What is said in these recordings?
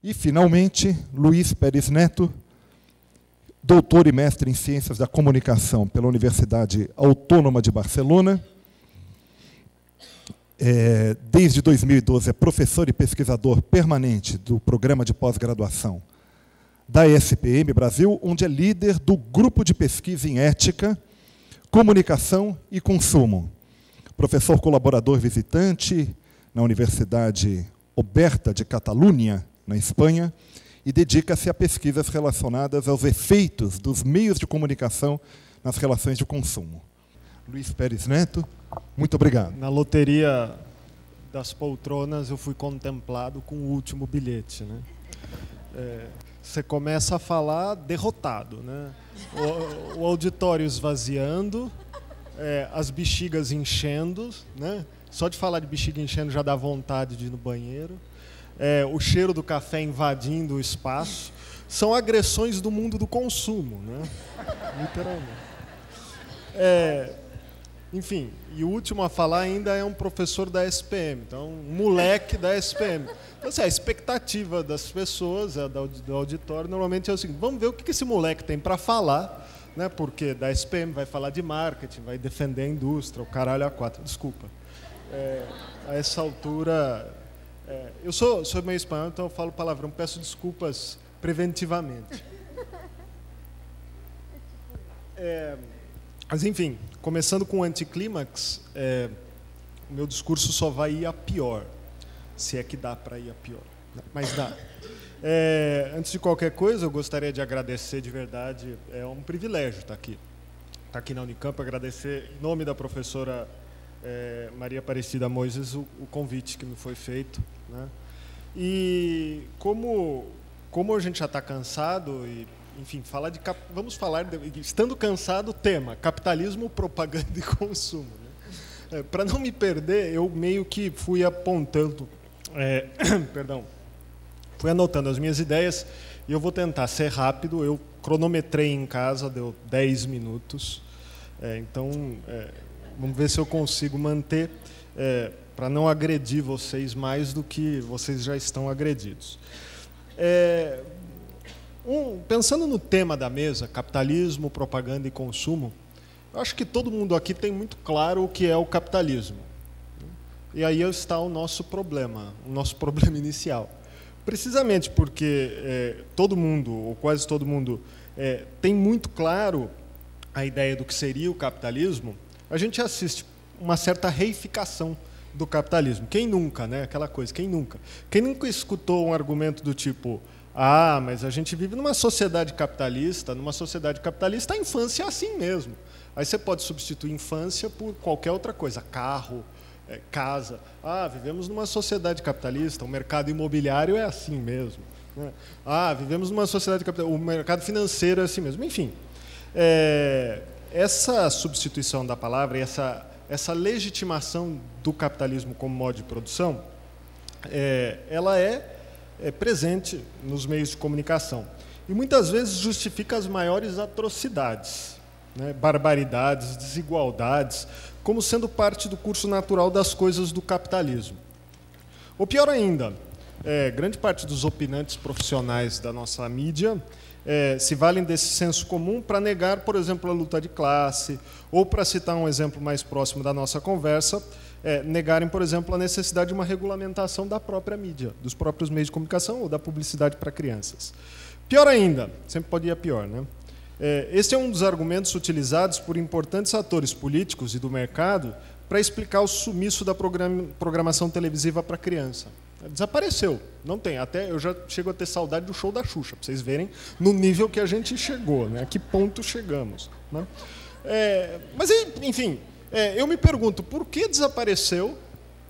E, finalmente, Luiz Pérez Neto, doutor e mestre em Ciências da Comunicação pela Universidade Autônoma de Barcelona. Desde 2012 é professor e pesquisador permanente do Programa de Pós-Graduação da ESPM Brasil, onde é líder do Grupo de Pesquisa em Ética, Comunicação e Consumo. Professor colaborador visitante na Universidade Oberta de Catalunha, na Espanha, e dedica-se a pesquisas relacionadas aos efeitos dos meios de comunicação nas relações de consumo. Luiz Pérez Neto, muito obrigado. Na loteria das poltronas, eu fui contemplado com o último bilhete, né? Você começa a falar derrotado, né? O auditório esvaziando, as bexigas enchendo, né? Só de falar de bexiga enchendo já dá vontade de ir no banheiro. O cheiro do café invadindo o espaço. São agressões do mundo do consumo, né? Literalmente. Enfim, e o último a falar ainda é um professor da SPM, então um moleque da SPM. Então, assim, a expectativa das pessoas, do auditório, normalmente é o seguinte: vamos ver o que esse moleque tem para falar, né? Porque da SPM vai falar de marketing, vai defender a indústria, o caralho a quatro. Desculpa. A essa altura... eu sou meio espanhol, então eu falo palavrão, peço desculpas preventivamente. Mas, enfim, começando com o anticlímax, o meu discurso só vai ir a pior, se é que dá para ir a pior, mas dá. Antes de qualquer coisa, eu gostaria de agradecer de verdade, é um privilégio estar aqui na Unicamp, agradecer em nome da professora Maria Aparecida Moises o convite que me foi feito, né? E como a gente já está cansado, e, enfim, vamos falar, estando cansado, o tema, capitalismo, propaganda e consumo, né? Para não me perder, eu meio que fui apontando, fui anotando as minhas ideias, e eu vou tentar ser rápido. Eu cronometrei em casa, deu 10 minutos, então... vamos ver se eu consigo manter, para não agredir vocês mais do que vocês já estão agredidos. Pensando no tema da mesa, capitalismo, propaganda e consumo, eu acho que todo mundo aqui tem muito claro o que é o capitalismo. E aí está o nosso problema inicial. Precisamente porque todo mundo, ou quase todo mundo, tem muito claro a ideia do que seria o capitalismo, a gente assiste uma certa reificação do capitalismo. Quem nunca, né? Aquela coisa, quem nunca? Quem nunca escutou um argumento do tipo: mas a gente vive numa sociedade capitalista a infância é assim mesmo. Aí você pode substituir infância por qualquer outra coisa, carro, casa. Vivemos numa sociedade capitalista, o mercado imobiliário é assim mesmo, né? Vivemos numa sociedade capitalista, o mercado financeiro é assim mesmo. Enfim, essa substituição da palavra e essa legitimação do capitalismo como modo de produção, ela é presente nos meios de comunicação. E muitas vezes justifica as maiores atrocidades, né, barbaridades, desigualdades, como sendo parte do curso natural das coisas do capitalismo. Ou pior ainda, grande parte dos opinantes profissionais da nossa mídia se valem desse senso comum para negar, por exemplo, a luta de classe, ou, para citar um exemplo mais próximo da nossa conversa, negarem, por exemplo, a necessidade de uma regulamentação da própria mídia, dos próprios meios de comunicação ou da publicidade para crianças. Pior ainda, sempre pode ir a pior, né? Esse é um dos argumentos utilizados por importantes atores políticos e do mercado para explicar o sumiço da programação televisiva para criança. Desapareceu, não tem. Até eu já chego a ter saudade do show da Xuxa, para vocês verem no nível que a gente chegou, né? A que ponto chegamos, né? Mas, enfim, eu me pergunto, por que desapareceu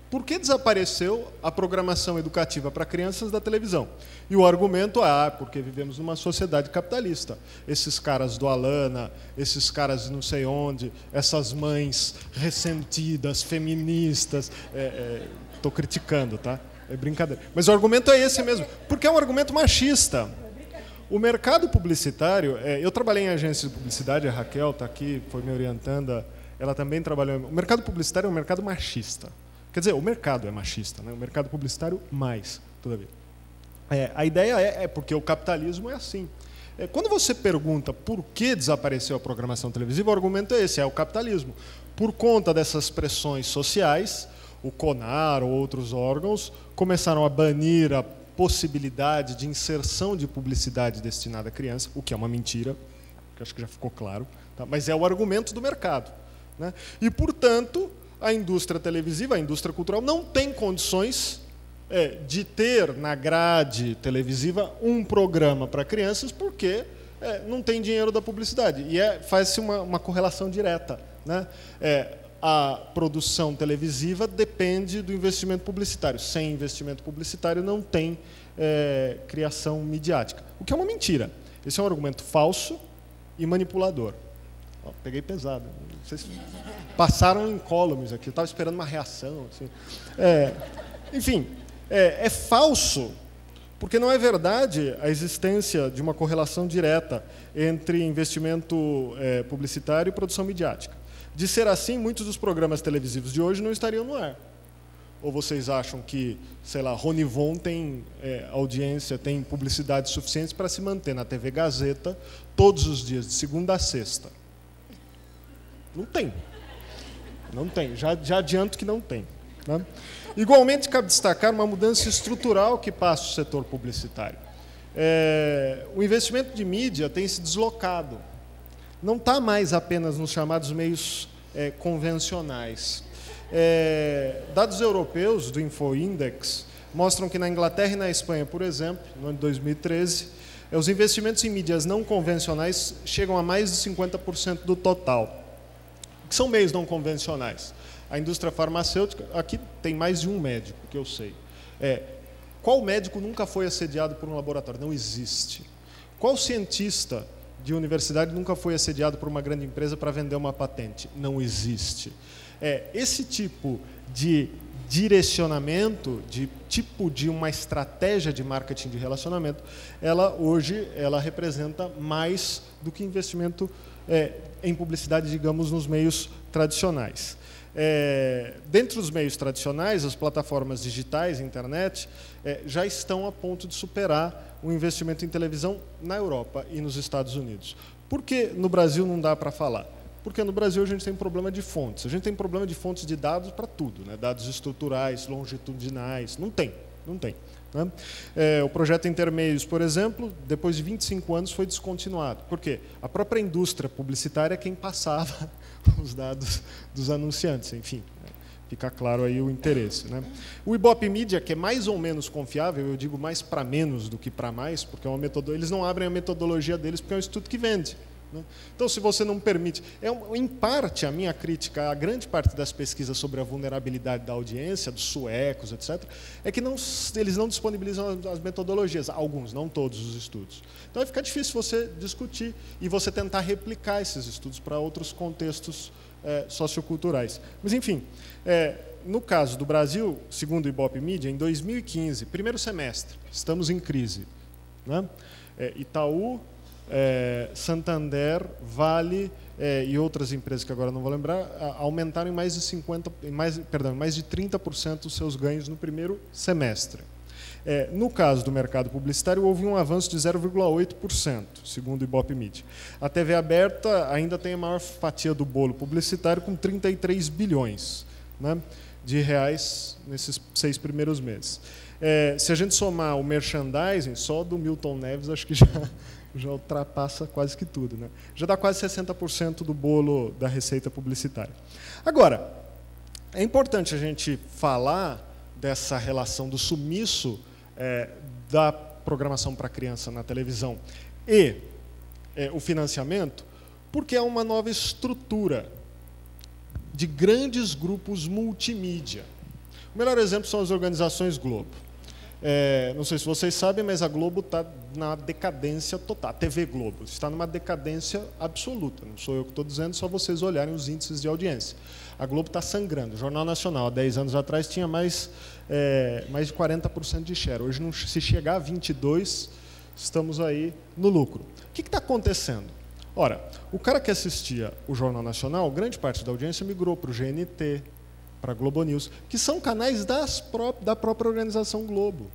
a programação educativa para crianças da televisão? E o argumento porque vivemos numa sociedade capitalista. Esses caras do Alana, esses caras de não sei onde, essas mães ressentidas, feministas... Estou criticando, tá? É brincadeira. Mas o argumento é esse mesmo, porque é um argumento machista. O mercado publicitário... eu trabalhei em agência de publicidade, a Raquel está aqui, foi me orientando, ela também trabalhou... O mercado publicitário é um mercado machista. Quer dizer, o mercado é machista, né? O mercado publicitário mais, todavia. A ideia é porque o capitalismo é assim. Quando você pergunta por que desapareceu a programação televisiva, o argumento é esse, é o capitalismo. Por conta dessas pressões sociais, o CONAR ou outros órgãos começaram a banir a possibilidade de inserção de publicidade destinada a criança, o que é uma mentira, que acho que já ficou claro, tá? Mas é o argumento do mercado, né? E, portanto, a indústria televisiva, a indústria cultural, não tem condições de ter na grade televisiva um programa para crianças, porque não tem dinheiro da publicidade. E faz-se uma correlação direta, né? A produção televisiva depende do investimento publicitário. Sem investimento publicitário não tem criação midiática, o que é uma mentira. Esse é um argumento falso e manipulador. Peguei pesado. Vocês passaram incólumes aqui. Eu estava esperando uma reação. Assim. Enfim, é falso, porque não é verdade a existência de uma correlação direta entre investimento publicitário e produção midiática. De ser assim, muitos dos programas televisivos de hoje não estariam no ar. Ou vocês acham que, sei lá, Ronivon tem audiência, tem publicidade suficiente para se manter na TV Gazeta todos os dias, de segunda a sexta? Não tem. Não tem. Já adianto que não tem, né? Igualmente, cabe destacar uma mudança estrutural que passa o setor publicitário. O investimento de mídia tem se deslocado. Não está mais apenas nos chamados meios convencionais. Dados europeus do InfoIndex mostram que na Inglaterra e na Espanha, por exemplo, no ano de 2013, os investimentos em mídias não convencionais chegam a mais de 50% do total. O que são meios não convencionais? A indústria farmacêutica, aqui tem mais de um médico, que eu sei. Qual médico nunca foi assediado por um laboratório? Não existe. Qual cientista de universidade nunca foi assediado por uma grande empresa para vender uma patente? Não existe. Esse tipo de direcionamento, de uma estratégia de marketing de relacionamento, hoje ela representa mais do que investimento em publicidade, digamos, nos meios tradicionais. Dentre os meios tradicionais, as plataformas digitais, internet, já estão a ponto de superar o investimento em televisão na Europa e nos Estados Unidos. Por que no Brasil não dá para falar? Porque no Brasil a gente tem problema de fontes. A gente tem problema de fontes de dados para tudo, né? Dados estruturais, longitudinais. Não tem. Né? O projeto Intermeios, por exemplo, depois de 25 anos foi descontinuado. Por quê? A própria indústria publicitária é quem passava os dados dos anunciantes, enfim. Fica claro aí o interesse, né? O Ibope Mídia, que é mais ou menos confiável, eu digo mais para menos do que para mais, porque eles não abrem a metodologia deles porque é um instituto que vende, né? Então, se você não permite... em parte, a minha crítica a grande parte das pesquisas sobre a vulnerabilidade da audiência, dos suecos, etc., é que eles não disponibilizam as metodologias, alguns, não todos os estudos. Então, fica difícil você discutir e você tentar replicar esses estudos para outros contextos socioculturais. Mas, enfim, no caso do Brasil, segundo o Ibope Mídia, em 2015, primeiro semestre, estamos em crise, né? Itaú, Santander, Vale e outras empresas que agora não vou lembrar, aumentaram em mais de 30% os seus ganhos no primeiro semestre. No caso do mercado publicitário, houve um avanço de 0,8%, segundo o Ibope Mídia. A TV aberta ainda tem a maior fatia do bolo publicitário, com 33 bilhões, né, de reais nesses 6 primeiros meses. Se a gente somar o merchandising, só do Milton Neves, acho que já ultrapassa quase que tudo, né? Já dá quase 60% do bolo da receita publicitária. Agora, é importante a gente falar dessa relação do sumiço da programação para criança na televisão e o financiamento, porque é uma nova estrutura de grandes grupos multimídia. O melhor exemplo são as organizações Globo. Não sei se vocês sabem, mas a Globo está na decadência total. A TV Globo está numa decadência absoluta. Não sou eu que estou dizendo, só vocês olharem os índices de audiência. A Globo está sangrando. O Jornal Nacional, há 10 anos atrás, tinha mais de 40% de share. Hoje, se chegar a 22%, estamos aí no lucro. O que está acontecendo? Ora, o cara que assistia o Jornal Nacional, grande parte da audiência migrou para o GNT, para a Globo News, que são canais da própria organização Globo.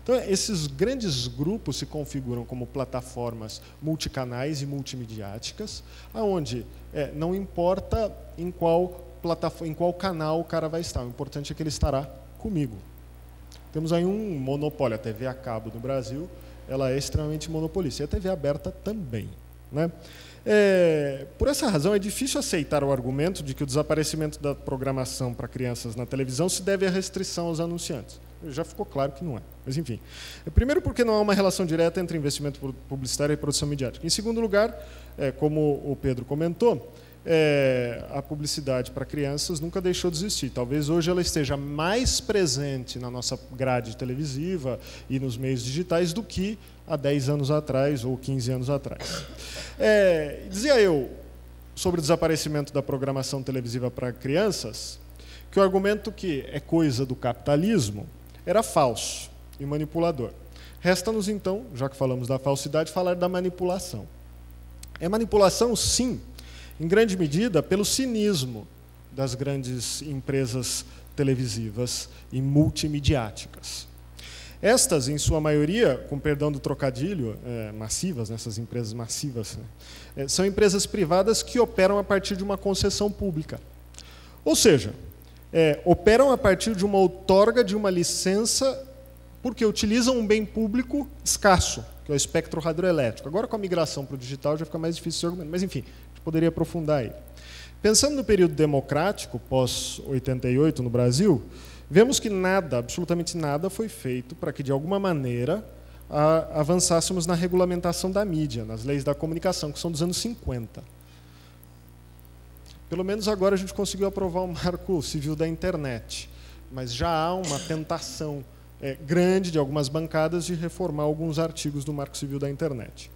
Então, esses grandes grupos se configuram como plataformas multicanais e multimediáticas, onde não importa em qual canal o cara vai estar, o importante é que ele estará comigo. Temos aí um monopólio, a TV a cabo no Brasil, ela é extremamente monopolista, e a TV aberta também, né? Por essa razão, é difícil aceitar o argumento de que o desaparecimento da programação para crianças na televisão se deve à restrição aos anunciantes. Já ficou claro que não é, mas enfim. Primeiro, porque não há uma relação direta entre investimento publicitário e produção midiática. Em segundo lugar, como o Pedro comentou, a publicidade para crianças nunca deixou de existir. Talvez hoje ela esteja mais presente na nossa grade televisiva e nos meios digitais do que há 10 anos atrás ou 15 anos atrás. Dizia eu, sobre o desaparecimento da programação televisiva para crianças, que o argumento que é coisa do capitalismo era falso e manipulador. Resta-nos, então, já que falamos da falsidade, falar da manipulação. É manipulação, sim, em grande medida, pelo cinismo das grandes empresas televisivas e multimediáticas. Estas, em sua maioria, com perdão do trocadilho, massivas, essas empresas massivas, são empresas privadas que operam a partir de uma concessão pública. Ou seja, operam a partir de uma outorga de uma licença porque utilizam um bem público escasso, que é o espectro radioelétrico. Agora, com a migração para o digital, já fica mais difícil esse argumento. Mas, enfim, a gente poderia aprofundar aí. Pensando no período democrático, pós-88 no Brasil, vemos que nada, absolutamente nada, foi feito para que, de alguma maneira, avançássemos na regulamentação da mídia, nas leis da comunicação, que são dos anos 50. Pelo menos agora a gente conseguiu aprovar o Marco Civil da Internet, mas já há uma tentação grande de algumas bancadas de reformar alguns artigos do Marco Civil da Internet.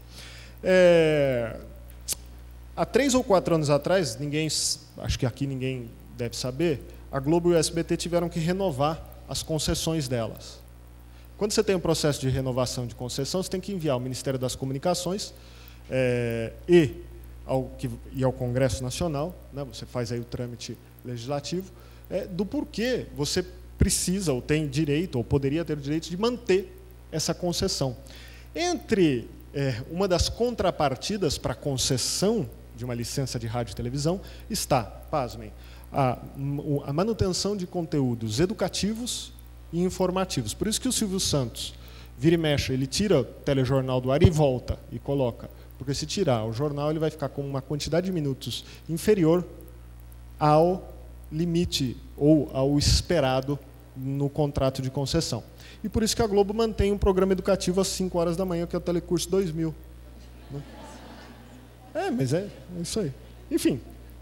Há 3 ou 4 anos atrás, acho que aqui ninguém deve saber, a Globo e o SBT tiveram que renovar as concessões delas. Quando você tem um processo de renovação de concessão, você tem que enviar ao Ministério das Comunicações e ao Congresso Nacional, né, você faz aí o trâmite legislativo, do porquê você precisa, ou tem direito, ou poderia ter o direito de manter essa concessão. Entre uma das contrapartidas para a concessão de uma licença de rádio e televisão está, pasmem, a manutenção de conteúdos educativos e informativos. Por isso que o Silvio Santos, vira e mexe, ele tira o telejornal do ar e volta e coloca. Porque se tirar o jornal, ele vai ficar com uma quantidade de minutos inferior ao limite ou ao esperado no contrato de concessão. E por isso que a Globo mantém um programa educativo às 5 horas da manhã, que é o Telecurso 2000. Mas é isso aí. Enfim.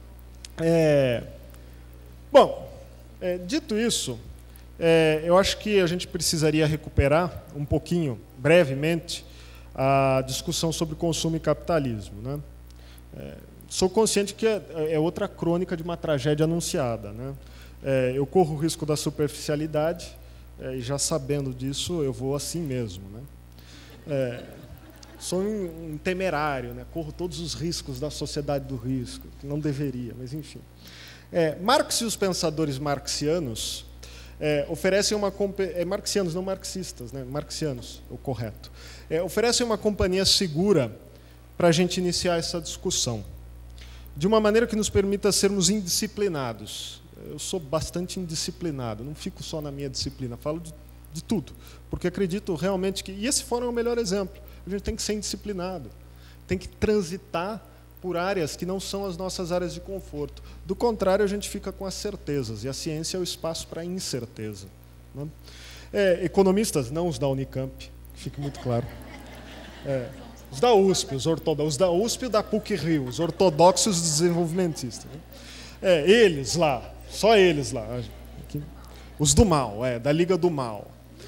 Bom, dito isso, eu acho que a gente precisaria recuperar um pouquinho, brevemente, a discussão sobre consumo e capitalismo, né? Sou consciente que é outra crônica de uma tragédia anunciada, né? Eu corro o risco da superficialidade, e já sabendo disso, eu vou assim mesmo, né? Sou um temerário, né? Corro todos os riscos da sociedade do risco, que não deveria, mas enfim. Marx e os pensadores marxianos oferecem uma... marxianos, não marxistas, né? Marxianos, o correto. Oferecem uma companhia segura para a gente iniciar essa discussão, de uma maneira que nos permita sermos indisciplinados. Eu sou bastante indisciplinado, não fico só na minha disciplina, falo de tudo, porque acredito realmente que... E esse fórum é o melhor exemplo. A gente tem que ser indisciplinado, tem que transitar por áreas que não são as nossas áreas de conforto. Do contrário, a gente fica com as certezas, e a ciência é o espaço para a incerteza, né? Economistas, não os da Unicamp, fique muito claro. Os da USP, os da USP e da PUC-Rio, os ortodoxos desenvolvimentistas, né? Eles lá, só eles lá. Os do mal, da Liga do Mal.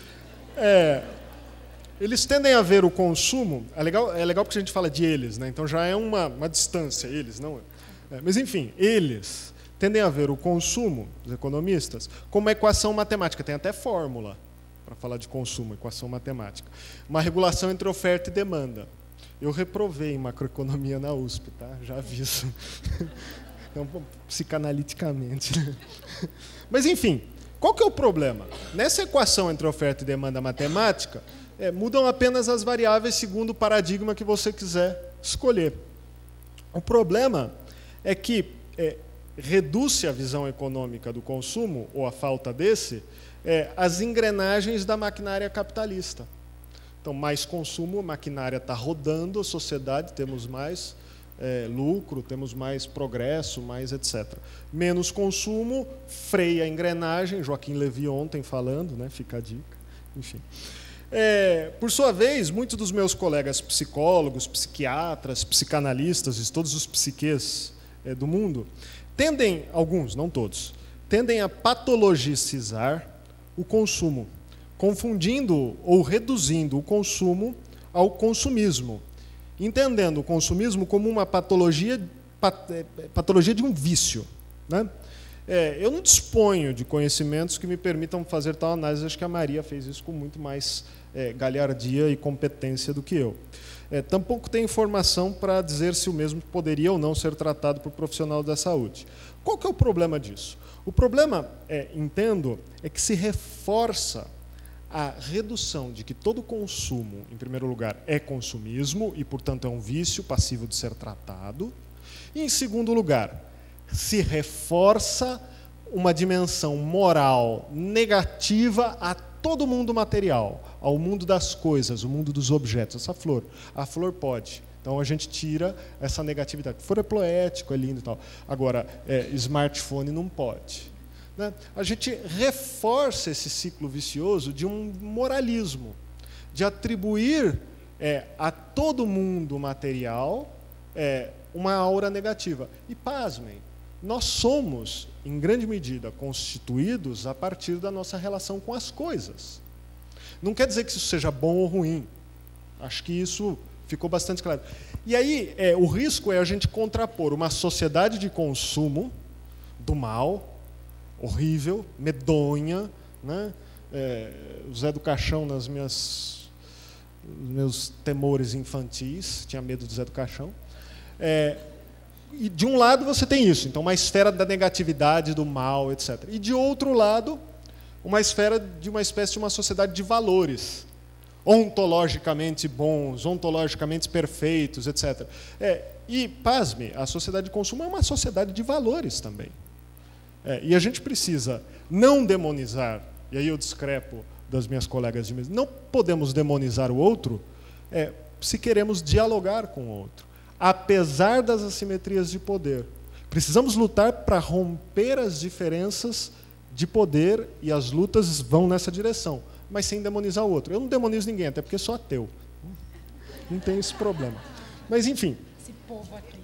Eles tendem a ver o consumo... É legal porque a gente fala de eles, né? Então já é uma distância, eles, não... mas, enfim, eles tendem a ver o consumo, os economistas, como uma equação matemática. Tem até fórmula para falar de consumo, equação matemática. Uma regulação entre oferta e demanda. Eu reprovei em macroeconomia na USP, tá? Já aviso. Então, psicanaliticamente. Mas, enfim, Qual que é o problema? Nessa equação entre oferta e demanda matemática, mudam apenas as variáveis segundo o paradigma que você quiser escolher. O problema é que reduz-se a visão econômica do consumo, ou a falta desse, as engrenagens da maquinária capitalista. Então, mais consumo, a maquinária está rodando, a sociedade, temos mais lucro, temos mais progresso, mais etc. Menos consumo, freia a engrenagem, Joaquim Levy ontem falando, né, fica a dica, enfim. Por sua vez, muitos dos meus colegas psicólogos, psiquiatras, psicanalistas, e todos os psiquês do mundo, tendem, alguns, não todos, tendem a patologicizar o consumo, confundindo ou reduzindo o consumo ao consumismo, entendendo o consumismo como uma patologia de um vício, né? Eu não disponho de conhecimentos que me permitam fazer tal análise. Acho que a Maria fez isso com muito mais galhardia e competência do que eu. Tampouco tenho informação para dizer se o mesmo poderia ou não ser tratado por profissional da saúde. Qual que é o problema disso? O problema, entendo, é que se reforça a redução de que todo consumo, em primeiro lugar, é consumismo e, portanto, é um vício passível de ser tratado. E, em segundo lugar, se reforça uma dimensão moral negativa a todo mundo material, ao mundo das coisas, o mundo dos objetos. Essa flor, a flor pode. Então, a gente tira essa negatividade. Flor é poético, é lindo e tal. Agora, smartphone não pode. Né? A gente reforça esse ciclo vicioso de um moralismo, de atribuir a todo mundo material uma aura negativa. E, pasmem, nós somos, em grande medida, constituídos a partir da nossa relação com as coisas. Não quer dizer que isso seja bom ou ruim. Acho que isso ficou bastante claro. E aí, o risco é a gente contrapor uma sociedade de consumo do mal, horrível, medonha, né? O Zé do Caixão, nos meus temores infantis, tinha medo do Zé do Caixão. E de um lado você tem isso, então uma esfera da negatividade, do mal, etc. E de outro lado, uma esfera de uma espécie de uma sociedade de valores, ontologicamente bons, ontologicamente perfeitos, etc. E, pasme, a sociedade de consumo é uma sociedade de valores também. E a gente precisa não demonizar, e aí eu discrepo das minhas colegas de mesa, não podemos demonizar o outro se queremos dialogar com o outro, apesar das assimetrias de poder. Precisamos lutar para romper as diferenças de poder, e as lutas vão nessa direção, mas sem demonizar o outro. Eu não demonizo ninguém, até porque sou ateu. Não tem esse problema. Mas, enfim, esse povo aqui.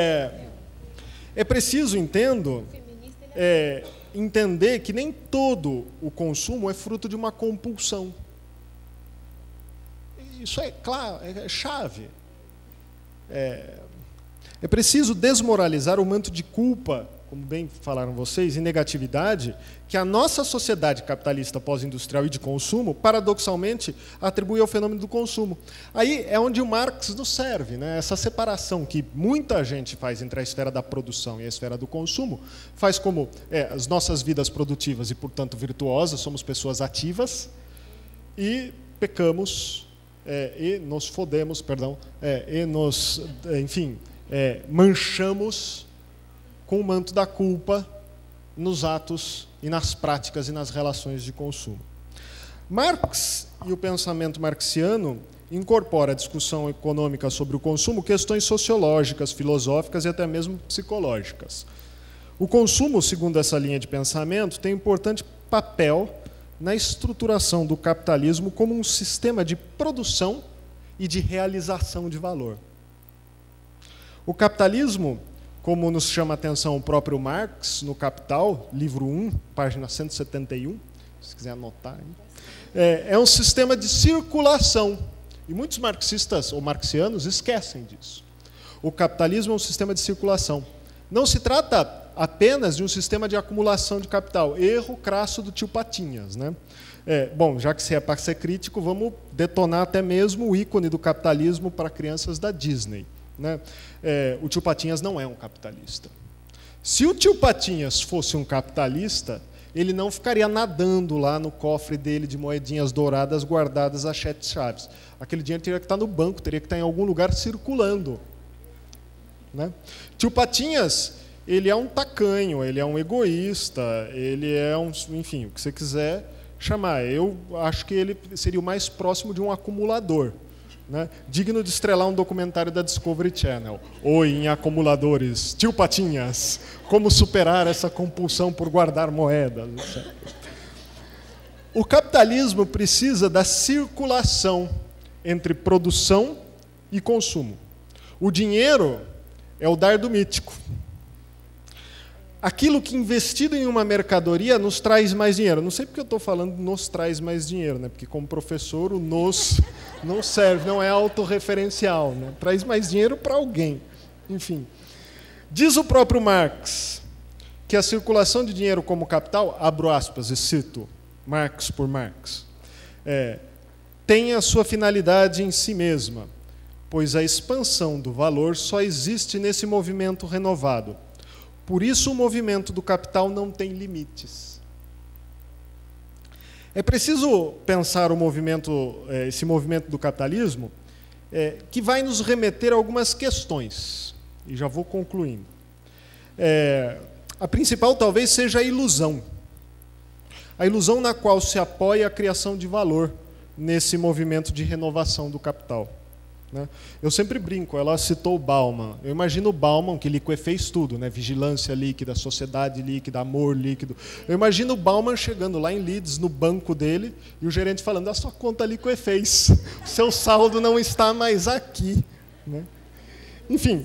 É preciso, entendo, entender que nem todo o consumo é fruto de uma compulsão. Isso é claro, é chave. É preciso desmoralizar o manto de culpa, como bem falaram vocês, e negatividade, que a nossa sociedade capitalista pós-industrial e de consumo, paradoxalmente, atribui ao fenômeno do consumo. Aí é onde o Marx nos serve, né? Essa separação que muita gente faz entre a esfera da produção e a esfera do consumo, faz como as nossas vidas produtivas e, portanto, virtuosas, somos pessoas ativas, e pecamos, e nos fodemos, e nos, enfim, manchamos com o manto da culpa nos atos e nas práticas e nas relações de consumo. Marx e o pensamento marxiano incorpora a discussão econômica sobre o consumo questões sociológicas, filosóficas e até mesmo psicológicas. O consumo, segundo essa linha de pensamento, tem importante papel na estruturação do capitalismo como um sistema de produção e de realização de valor. O capitalismo, como nos chama a atenção o próprio Marx, no Capital, livro 1, página 171, se quiser anotar, é um sistema de circulação. E muitos marxistas ou marxianos esquecem disso. O capitalismo é um sistema de circulação. Não se trata apenas de um sistema de acumulação de capital. Erro crasso do tio Patinhas, né? Bom, já que se é para ser crítico, vamos detonar até mesmo o ícone do capitalismo para crianças da Disney. Né? O tio Patinhas não é um capitalista. Se o tio Patinhas fosse um capitalista, ele não ficaria nadando lá no cofre dele de moedinhas douradas guardadas a 7 chaves. Aquele dinheiro teria que estar no banco, teria que estar em algum lugar circulando. Né? Tio Patinhas, ele é um tacanho, ele é um egoísta, ele é um, enfim, o que você quiser chamar. Eu acho que ele seria o mais próximo de um acumulador, né? Digno de estrelar um documentário da Discovery Channel. Oi, em acumuladores, Tio Patinhas, como superar essa compulsão por guardar moedas. O capitalismo precisa da circulação entre produção e consumo. O dinheiro é o dardo mítico. Aquilo que investido em uma mercadoria nos traz mais dinheiro. Não sei porque eu estou falando nos traz mais dinheiro, né? Porque como professor o nos não serve, não é autorreferencial, né? Traz mais dinheiro para alguém. Enfim. Diz o próprio Marx que a circulação de dinheiro como capital, abro aspas e cito Marx por Marx, tem a sua finalidade em si mesma, pois a expansão do valor só existe nesse movimento renovado. Por isso o movimento do capital não tem limites. É preciso pensar esse movimento do capitalismo, que vai nos remeter a algumas questões. E já vou concluindo. A principal talvez seja a ilusão. A ilusão na qual se apoia a criação de valor nesse movimento de renovação do capital. Né? Eu sempre brinco, ela citou o Bauman. Eu imagino o Bauman, que liquefez tudo, né? Vigilância líquida, sociedade líquida, amor líquido. Eu imagino o Bauman chegando lá em Leeds, no banco dele, e o gerente falando, a sua conta liquefez, o seu saldo não está mais aqui. Né? Enfim,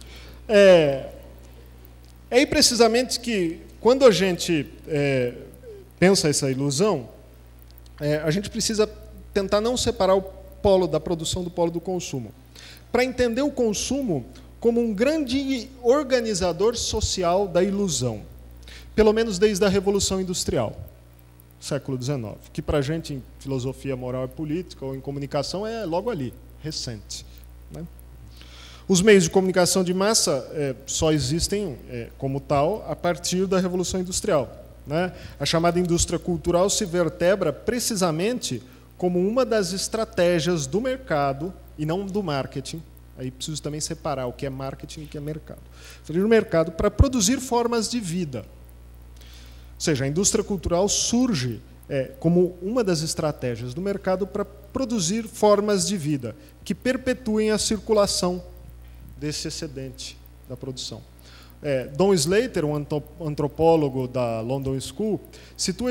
é aí precisamente que, quando a gente pensa essa ilusão, a gente precisa tentar não separar o polo da produção do polo do consumo, para entender o consumo como um grande organizador social da ilusão, pelo menos desde a Revolução Industrial, século XIX, que para a gente em filosofia moral e política ou em comunicação é logo ali, recente. Né? Os meios de comunicação de massa só existem como tal a partir da Revolução Industrial. Né? A chamada indústria cultural se vertebra precisamente como uma das estratégias do mercado, e não do marketing. Aí preciso também separar o que é marketing e o que é mercado. Falei do mercado para produzir formas de vida. Ou seja, a indústria cultural surge como uma das estratégias do mercado para produzir formas de vida que perpetuem a circulação desse excedente da produção. Don Slater, um antropólogo da London School, situa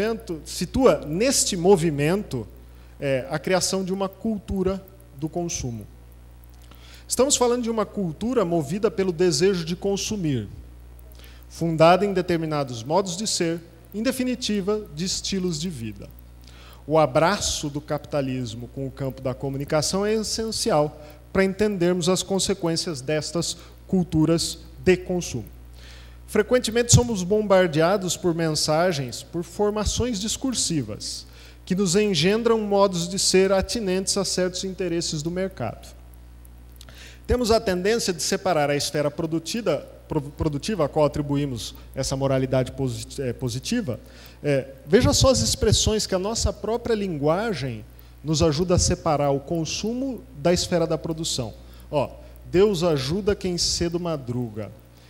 neste movimento a criação de uma cultura do consumo. Estamos falando de uma cultura movida pelo desejo de consumir, fundada em determinados modos de ser, em definitiva, de estilos de vida. O abraço do capitalismo com o campo da comunicação é essencial para entendermos as consequências destas culturas de consumo. Frequentemente somos bombardeados por mensagens, por formações discursivas, que nos engendram modos de ser atinentes a certos interesses do mercado. Temos a tendência de separar a esfera produtiva a qual atribuímos essa moralidade positiva. Veja só as expressões que a nossa própria linguagem nos ajuda a separar o consumo da esfera da produção. Deus ajuda quem cedo madruga.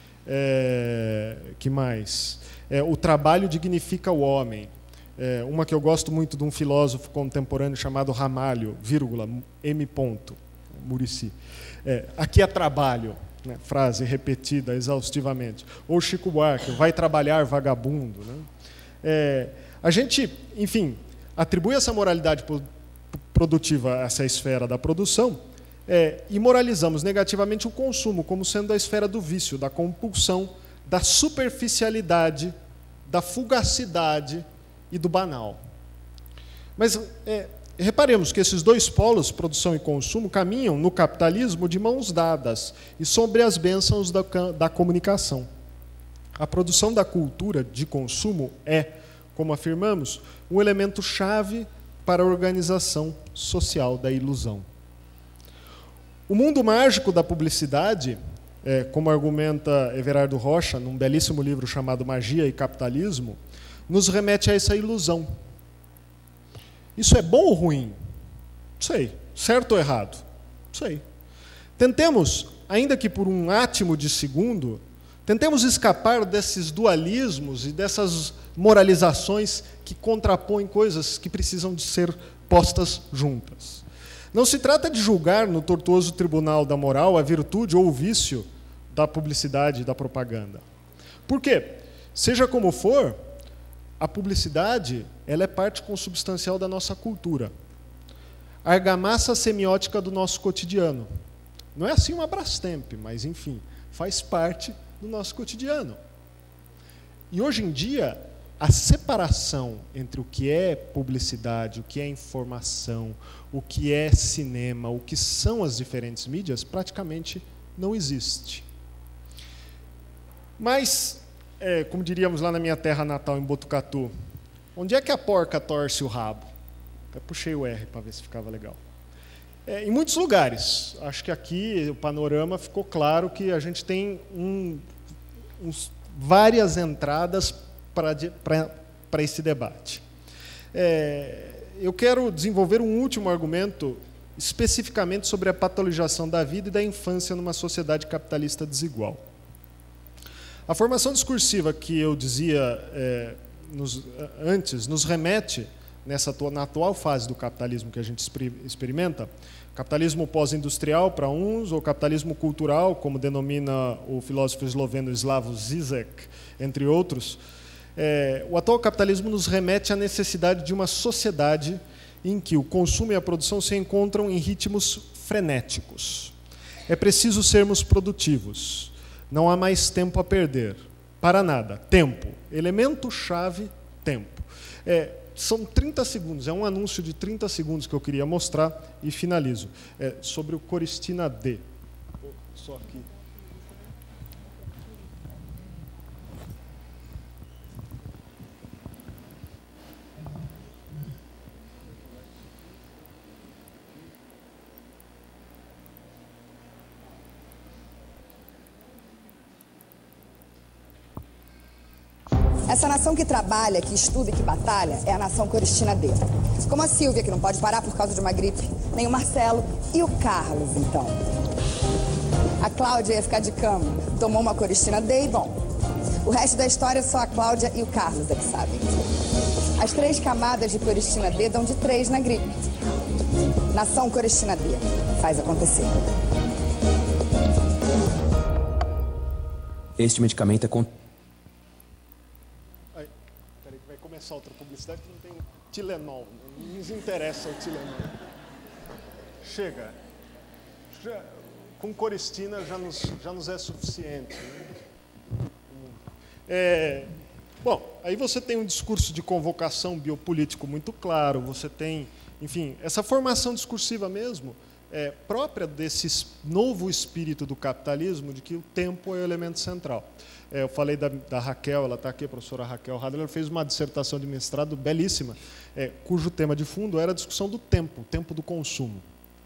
Que mais? O trabalho dignifica o homem. Uma que eu gosto muito de um filósofo contemporâneo chamado Ramalho, vírgula, M. Muricy. Aqui é trabalho, né? Frase repetida exaustivamente. Ou Chico Buarque, vai trabalhar vagabundo. Né? A gente, enfim, atribui essa moralidade produtiva a essa esfera da produção e moralizamos negativamente o consumo como sendo a esfera do vício, da compulsão, da superficialidade, da fugacidade e do banal. Mas reparemos que esses dois polos, produção e consumo, caminham no capitalismo de mãos dadas e sobre as bênçãos da comunicação. A produção da cultura de consumo como afirmamos, um elemento chave para a organização social da ilusão. O mundo mágico da publicidade, como argumenta Everardo Rocha, num belíssimo livro chamado Magia e Capitalismo, nos remete a essa ilusão. Isso é bom ou ruim? Não sei. Certo ou errado? Não sei. Tentemos, ainda que por um átimo de segundo, tentemos escapar desses dualismos e dessas moralizações que contrapõem coisas que precisam de ser postas juntas. Não se trata de julgar no tortuoso tribunal da moral a virtude ou o vício da publicidade e da propaganda. Por quê? Seja como for, a publicidade ela é parte consubstancial da nossa cultura. A argamassa semiótica do nosso cotidiano. Não é assim uma Brastemp, mas, enfim, faz parte do nosso cotidiano. E, hoje em dia, a separação entre o que é publicidade, o que é informação, o que é cinema, o que são as diferentes mídias, praticamente não existe. Mas, como diríamos lá na minha terra natal, em Botucatu, onde é que a porca torce o rabo? Eu puxei o R para ver se ficava legal. Em muitos lugares. Acho que aqui o panorama ficou claro que a gente tem várias entradas para esse debate. Eu quero desenvolver um último argumento especificamente sobre a patologização da vida e da infância numa sociedade capitalista desigual. A formação discursiva que eu dizia antes nos remete, na atual fase do capitalismo que a gente experimenta, capitalismo pós-industrial para uns, ou capitalismo cultural, como denomina o filósofo esloveno Slavoj Žižek, entre outros. O atual capitalismo nos remete à necessidade de uma sociedade em que o consumo e a produção se encontram em ritmos frenéticos. É preciso sermos produtivos. Não há mais tempo a perder. Para nada. Tempo. Elemento-chave, tempo. São 30 segundos, é um anúncio de 30 segundos que eu queria mostrar e finalizo. Sobre o Coristina D. Só aqui. Essa nação que trabalha, que estuda e que batalha é a nação Coristina D. Como a Silvia, que não pode parar por causa de uma gripe, nem o Marcelo e o Carlos, então. A Cláudia ia ficar de cama, tomou uma Coristina D e, bom, o resto da história só a Cláudia e o Carlos é que sabem. As 3 camadas de Coristina D dão de 3 na gripe. Nação Coristina D. Faz acontecer. Este medicamento é Peraí que vai começar outra publicidade que não tem Tilenol. Não nos interessa o Tilenol. Chega. Com Coristina já nos é suficiente. Né? Bom, aí você tem um discurso de convocação biopolítico muito claro, você tem, enfim, essa formação discursiva mesmo, própria desse novo espírito do capitalismo, de que o tempo é o elemento central. Eu falei da Raquel, ela está aqui, a professora Raquel Hadler, ela fez uma dissertação de mestrado belíssima, cujo tema de fundo era a discussão do tempo, o tempo do consumo.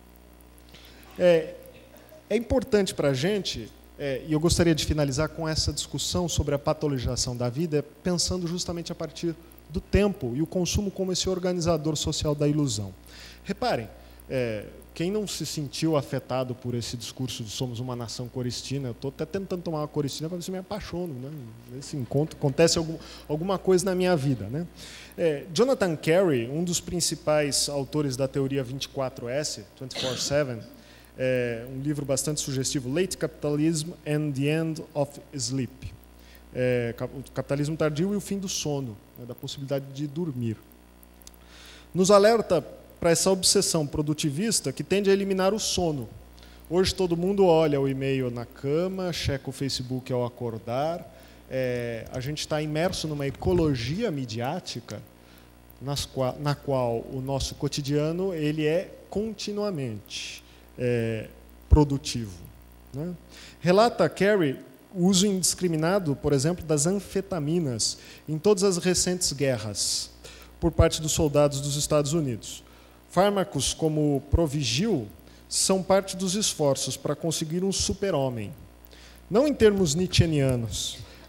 É importante para a gente, e eu gostaria de finalizar com essa discussão sobre a patologização da vida, pensando justamente a partir do tempo e o consumo como esse organizador social da ilusão. Reparem, quem não se sentiu afetado por esse discurso de somos uma nação coristina, eu estou até tentando tomar uma coristina para ver se me apaixono. Né? Nesse encontro acontece alguma coisa na minha vida. Né? Jonathan Carey, um dos principais autores da teoria 24S, 24/7, um livro bastante sugestivo, Late Capitalism and the End of Sleep. O capitalismo tardio e o fim do sono, né, da possibilidade de dormir. Nos alerta para essa obsessão produtivista que tende a eliminar o sono. Hoje todo mundo olha o e-mail na cama, checa o Facebook ao acordar. A gente está imerso numa ecologia midiática na qual o nosso cotidiano ele é continuamente produtivo. Né? Relata Carey o uso indiscriminado, por exemplo, das anfetaminas em todas as recentes guerras por parte dos soldados dos Estados Unidos. Fármacos como o Provigil são parte dos esforços para conseguir um super-homem. Não em termos nietzscheanos.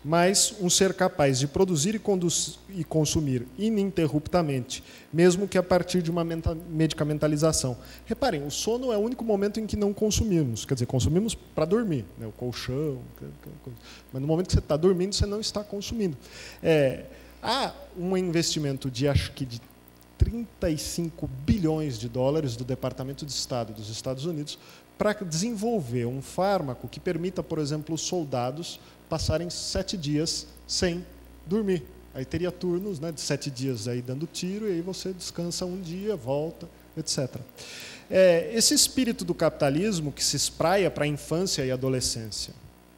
mas um ser capaz de produzir e consumir ininterruptamente, mesmo que a partir de uma medicamentalização. Reparem, o sono é o único momento em que não consumimos, quer dizer, consumimos para dormir, né, o colchão, mas no momento que você está dormindo, você não está consumindo. Há um investimento de, acho que de 35 bilhões de dólares do Departamento de Estado dos Estados Unidos para desenvolver um fármaco que permita, por exemplo, os soldados passarem 7 dias sem dormir. Aí teria turnos, né, de 7 dias aí dando tiro, e aí você descansa um dia, volta, etc. Esse espírito do capitalismo que se espraia para a infância e adolescência.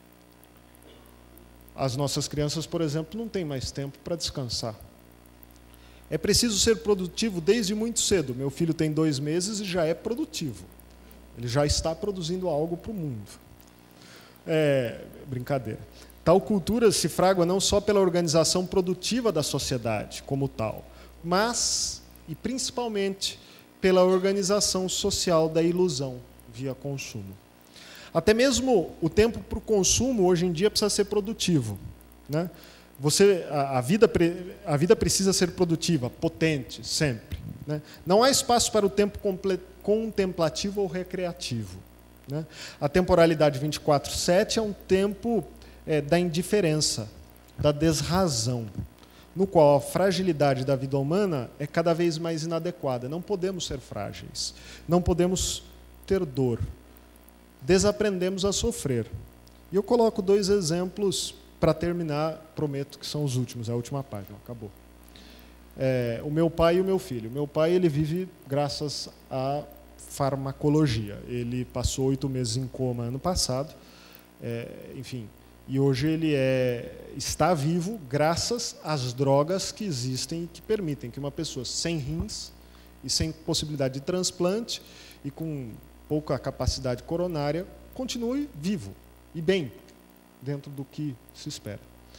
As nossas crianças, por exemplo, não têm mais tempo para descansar. É preciso ser produtivo desde muito cedo. Meu filho tem 2 meses e já é produtivo. Ele já está produzindo algo para o mundo. Brincadeira. Tal cultura se fragua não só pela organização produtiva da sociedade como tal, mas, e principalmente, pela organização social da ilusão via consumo. Até mesmo o tempo para o consumo, hoje em dia, precisa ser produtivo, né? A vida precisa ser produtiva, potente, sempre, né? Não há espaço para o tempo contemplativo ou recreativo, né? A temporalidade 24/7 é um tempo da indiferença, da desrazão, no qual a fragilidade da vida humana é cada vez mais inadequada. Não podemos ser frágeis, não podemos ter dor. Desaprendemos a sofrer. E eu coloco 2 exemplos para terminar, prometo que são os últimos, a última página, acabou. O meu pai e o meu filho. O meu pai, ele vive graças à farmacologia. Ele passou 8 meses em coma ano passado, enfim, e hoje ele está vivo graças às drogas que existem e que permitem que uma pessoa sem rins e sem possibilidade de transplante e com pouca capacidade coronária continue vivo e bem, dentro do que se espera.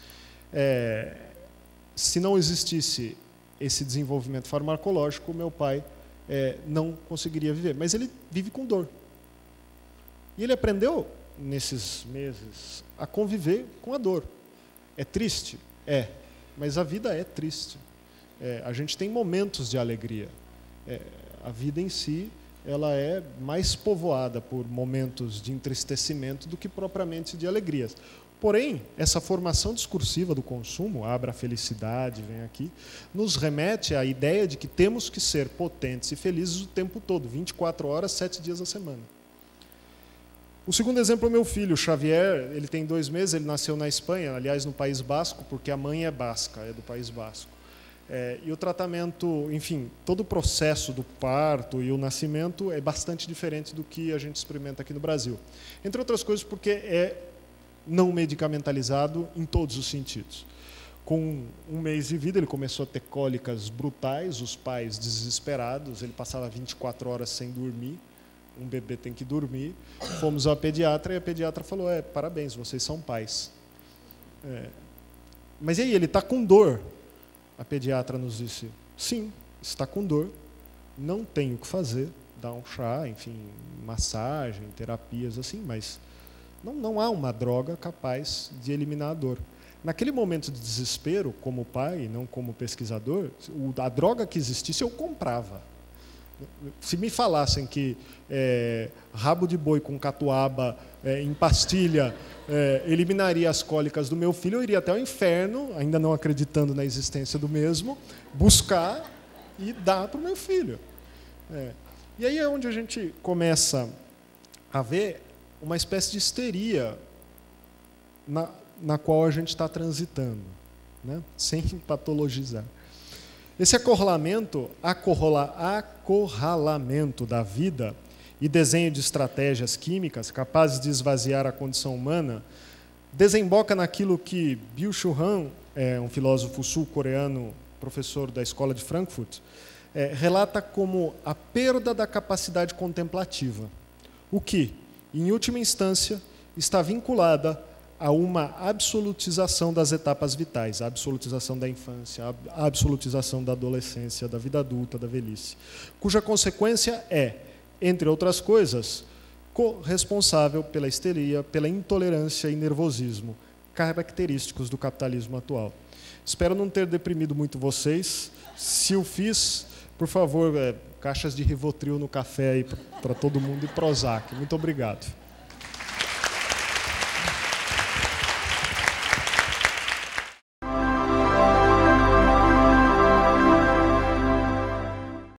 Se não existisse esse desenvolvimento farmacológico, o meu pai não conseguiria viver. Mas ele vive com dor. E ele aprendeu, nesses meses, a conviver com a dor. É triste? Mas a vida é triste. A gente tem momentos de alegria. A vida em si, ela é mais povoada por momentos de entristecimento do que propriamente de alegrias. Porém, essa formação discursiva do consumo, abra a felicidade, vem aqui, nos remete à ideia de que temos que ser potentes e felizes o tempo todo, 24 horas, 7 dias a semana. O segundo exemplo é o meu filho, o Xavier. Ele tem 2 meses, ele nasceu na Espanha, aliás, no País Basco, porque a mãe é basca, é do País Basco. E o tratamento, enfim, todo o processo do parto e o nascimento é bastante diferente do que a gente experimenta aqui no Brasil. Entre outras coisas porque é não medicamentalizado em todos os sentidos. Com 1 mês de vida, ele começou a ter cólicas brutais, os pais desesperados, ele passava 24 horas sem dormir, um bebê tem que dormir. Fomos ao pediatra e a pediatra falou, parabéns, vocês são pais. Mas e aí, ele está com dor? A pediatra nos disse, sim, está com dor, não tem o que fazer, dá um chá, enfim, massagem, terapias assim, mas não há uma droga capaz de eliminar a dor. Naquele momento de desespero, como pai, não como pesquisador, a droga que existisse eu comprava. Se me falassem que rabo de boi com catuaba em pastilha eliminaria as cólicas do meu filho, eu iria até o inferno, ainda não acreditando na existência do mesmo, buscar e dar para o meu filho. E aí é onde a gente começa a ver uma espécie de histeria na qual a gente está transitando, né? Sem patologizar. Esse acorralamento da vida e desenho de estratégias químicas capazes de esvaziar a condição humana desemboca naquilo que Byung-Chul Han, um filósofo sul-coreano, professor da Escola de Frankfurt, relata como a perda da capacidade contemplativa, o que, em última instância, está vinculada a uma absolutização das etapas vitais, a absolutização da infância, a absolutização da adolescência, da vida adulta, da velhice, cuja consequência é, entre outras coisas, corresponsável pela histeria, pela intolerância e nervosismo, característicos do capitalismo atual. Espero não ter deprimido muito vocês. Se o fiz, por favor, caixas de Rivotril no café aí para todo mundo e Prozac. Muito obrigado.